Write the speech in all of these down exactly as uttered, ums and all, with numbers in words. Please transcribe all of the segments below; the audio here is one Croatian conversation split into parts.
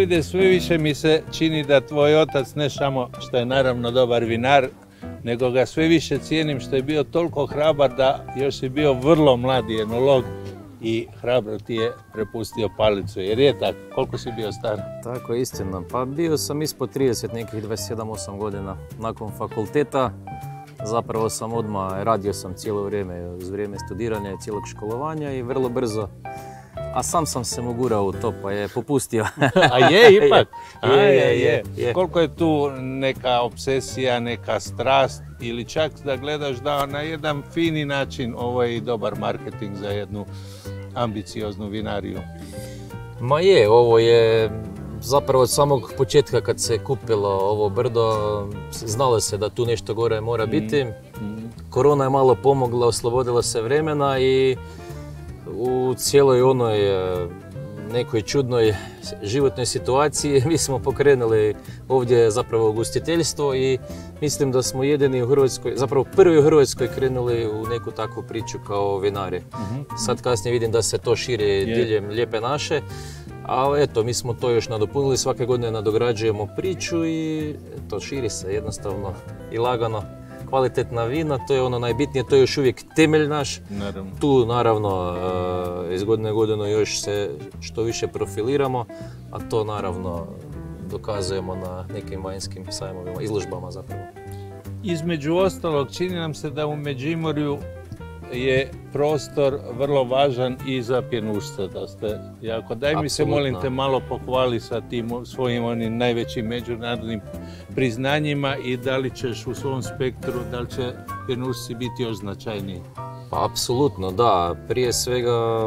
Davide, sve više mi se čini da tvoj otac ne samo što je naravno dobar vinar, nego ga sve više cijenim što je bio toliko hrabar da još je bio vrlo mladi enolog i hrabro ti je prepustio palicu. Jer je tako, koliko si bio star? Tako je, istina. Pa bio sam ispod trideset, nekih dvadeset sedam osam godina. Nakon fakulteta zapravo sam odmah, radio sam cijelo vrijeme, uz vrijeme studiranja i cijelog školovanja i vrlo brzo. A sam sam se mogurao u to, pa je popustio. A je ipak? je, je, je, je, je. Koliko je tu neka obsesija, neka strast ili čak da gledaš da na jedan fini način ovo je i dobar marketing za jednu ambicioznu vinariju? Ma je, ovo je zapravo od samog početka kad se kupilo ovo brdo, znalo se da tu nešto gore mora biti. Mm. Korona je malo pomogla, oslobodila se vremena i u cijeloj onoj nekoj čudnoj životnoj situaciji mi smo pokrenuli ovdje zapravo ugostiteljstvo i mislim da smo jedini u Hrvatskoj, zapravo prvi u Hrvatskoj krenuli u neku takvu priču kao vinari. Mm-hmm. Sad kasnije vidim da se to širi yeah. diljem Lijepe naše, ali eto, mi smo to još nadopunili, svake godine nadograđujemo priču i to širi se jednostavno i lagano. Kvalitetna vina, to je ono najbitnije, to je još uvijek temelj naš. Naravno. Tu naravno iz godine u godinu još se što više profiliramo, a to naravno dokazujemo na nekim vanjskim sajmovima, izložbama zapravo. Između ostalog, čini nam se da u Međimurju je prostor vrlo važan i za pjenušce, da ste jako. Daj mi se, molim te, malo pohvali sa tim svojim onim najvećim međunarodnim priznanjima i da li ćeš u svom spektru, da li će pjenušci biti još značajniji? Pa apsolutno, da. Prije svega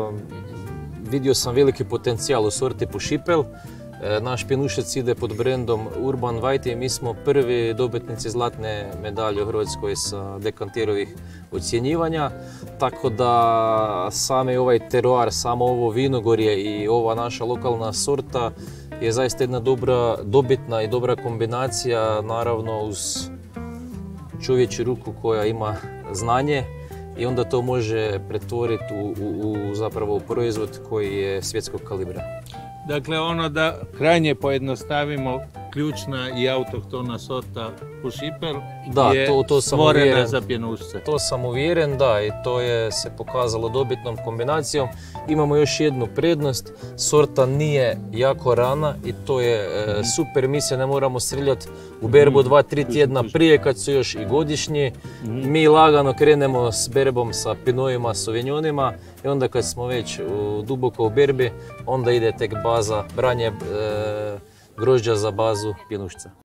vidio sam veliki potencijal u sorti Pušipel. Naš pjenušac ide pod brendom Urban White i mi smo prvi dobitnici zlatne medalje u Hrvatskoj sa dekanterovih ocjenjivanja. Tako da sami ovaj teroar, samo ovo vinogorje i ova naša lokalna sorta je zaista jedna dobra, dobitna i dobra kombinacija, naravno uz čovječju ruku koja ima znanje i onda to može pretvoriti u, u, u zapravo proizvod koji je svjetskog kalibra. Dakle, ono da krajnje pojednostavimo, ključna i autohtona sorta Pušipel je to, to stvorena uvjeren, za pjenušce. To sam uvjeren, da, i to je se pokazalo dobitnom kombinacijom. Imamo još jednu prednost, sorta nije jako rana i to je mm. e, super, mi se ne moramo striljati u berbu dva tri tjedna prije kad su još i godišnji. Mm. Mi lagano krenemo s berbom, sa pinojima, sauvignon i onda kad smo već u, duboko u berbi, onda ide tek baza, branje e, grožđa za bazu pjenušca.